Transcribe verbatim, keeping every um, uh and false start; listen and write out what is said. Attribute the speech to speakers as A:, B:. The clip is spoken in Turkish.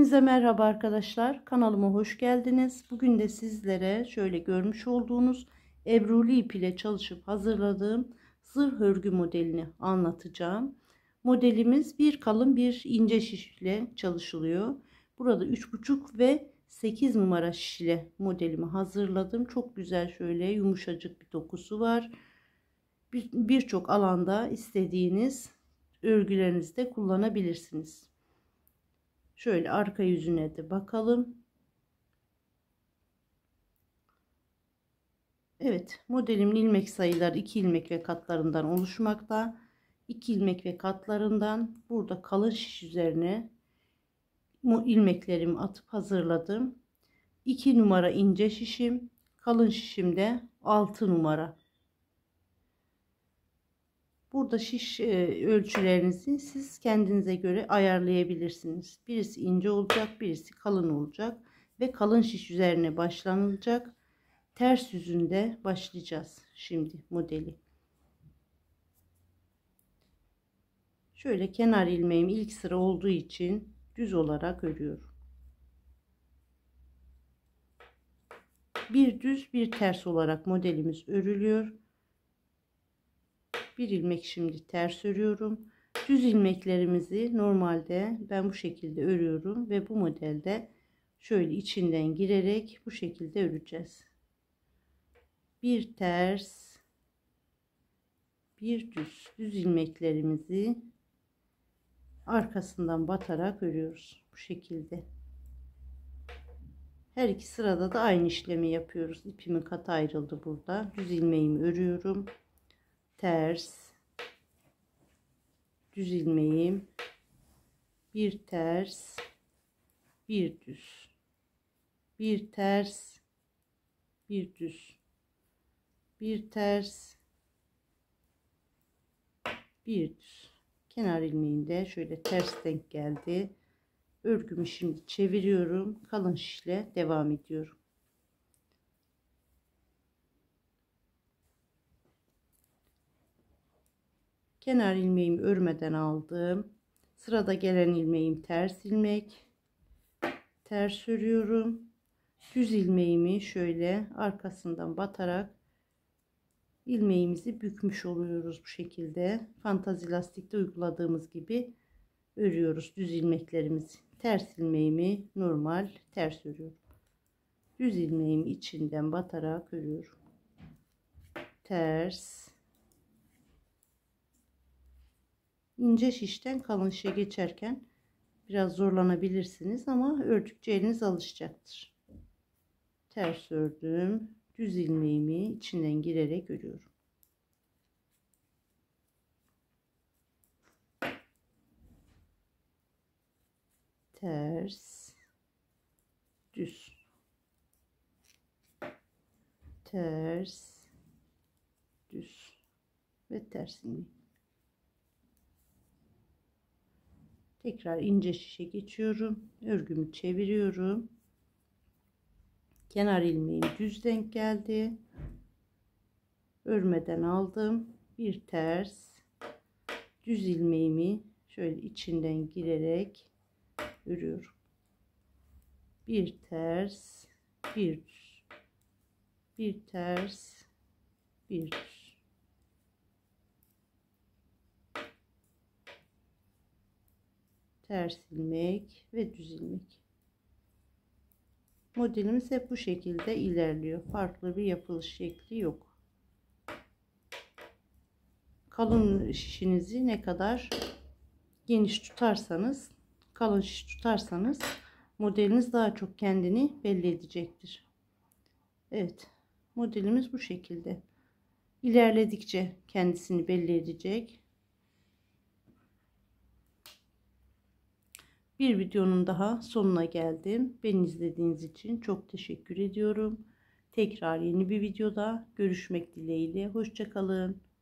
A: Hepinize merhaba arkadaşlar. Kanalıma hoş geldiniz. Bugün de sizlere şöyle görmüş olduğunuz Ebruli ip ile çalışıp hazırladığım zırh örgü modelini anlatacağım. Modelimiz bir kalın bir ince şiş ile çalışılıyor. Burada üç buçuk ve sekiz numara şiş ile modelimi hazırladım. Çok güzel, şöyle yumuşacık bir dokusu var. Birçok bir alanda istediğiniz örgülerinizde kullanabilirsiniz. Şöyle arka yüzüne de bakalım. Evet, modelimin ilmek sayıları iki ilmek ve katlarından oluşmakta. iki ilmek ve katlarından burada kalın şiş üzerine ilmeklerimi atıp hazırladım. iki numara ince şişim, kalın şişimde altı numara. Burada şiş ölçülerinizi siz kendinize göre ayarlayabilirsiniz. Birisi ince olacak, birisi kalın olacak ve kalın şiş üzerine başlanılacak. Ters yüzünde başlayacağız şimdi modeli. Şöyle kenar ilmeğim ilk sıra olduğu için düz olarak örüyorum. Bir düz bir ters olarak modelimiz örülüyor. Bir ilmek şimdi ters örüyorum. Düz ilmeklerimizi normalde ben bu şekilde örüyorum ve bu modelde şöyle içinden girerek bu şekilde öreceğiz. Bir ters, bir düz. Düz ilmeklerimizi arkasından batarak örüyoruz bu şekilde. Her iki sırada da aynı işlemi yapıyoruz. İpimin katı ayrıldı burada. Düz ilmeğimi örüyorum. Ters, düz ilmeğim, bir ters, bir düz, bir ters, bir düz, bir ters, bir düz. Kenar ilmeğinde şöyle ters denk geldi. Örgümü şimdi çeviriyorum. Kalın şişle devam ediyorum. Kenar ilmeğimi örmeden aldım. Sırada gelen ilmeğim ters ilmek. Ters örüyorum. Düz ilmeğimi şöyle arkasından batarak ilmeğimizi bükmüş oluyoruz bu şekilde. Fantazi lastikte uyguladığımız gibi örüyoruz düz ilmeklerimizi. Ters ilmeğimi normal ters örüyorum. Düz ilmeğimi içinden batarak örüyorum. Ters. İnce şişten kalın şişe geçerken biraz zorlanabilirsiniz ama ördükçe eliniz alışacaktır. Ters ördüm. Düz ilmeğimi içinden girerek örüyorum. Ters, düz, ters, düz ve ters ilmeği. Tekrar ince şişe geçiyorum. Örgümü çeviriyorum. Kenar ilmeğim düz denk geldi. Örmeden aldım. Bir ters, düz ilmeğimi şöyle içinden girerek örüyorum. Bir ters, bir düz, bir ters, bir düz. Ters ilmek ve düz ilmek. Modelimiz hep bu şekilde ilerliyor. Farklı bir yapılış şekli yok. Kalın şişinizi ne kadar geniş tutarsanız, kalın şiş tutarsanız modeliniz daha çok kendini belli edecektir. Evet, modelimiz bu şekilde. İlerledikçe kendisini belli edecek. Bir videonun daha sonuna geldim. Beni izlediğiniz için çok teşekkür ediyorum. Tekrar yeni bir videoda görüşmek dileğiyle. Hoşça kalın.